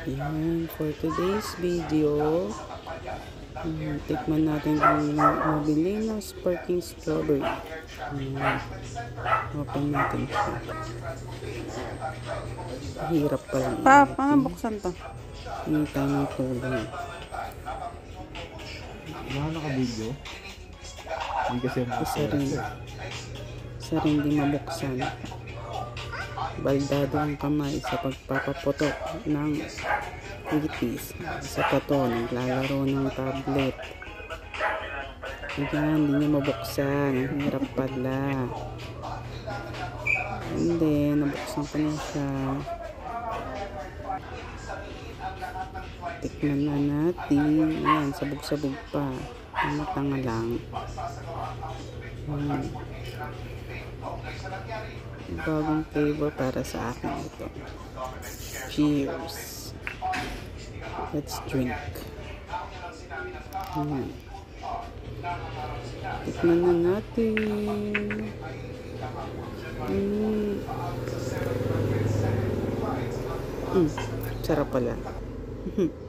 Yan, for today's video, tikman natin yung novellink sparkling strawberry. Open natin siya. Hirap pala. Paano buksan to? Hindi tayo ng tulong. Ano naka-video? Hindi kasi Isa rin di mabuksan. Baldado ang kamay sa pagpapaputok ng itis. Isa pa to, naglalaro ng tablet. Ayan, hindi niya mabuksan. Ang hirap pala. And then, nabuksan ko na siya. Tikman na natin. Ayan, sabog-sabog pa. Tanga lang. Bagong flavor para sa akin ito. Cheers. Let's drink. Ayan. Tikman na natin. Sarap pala.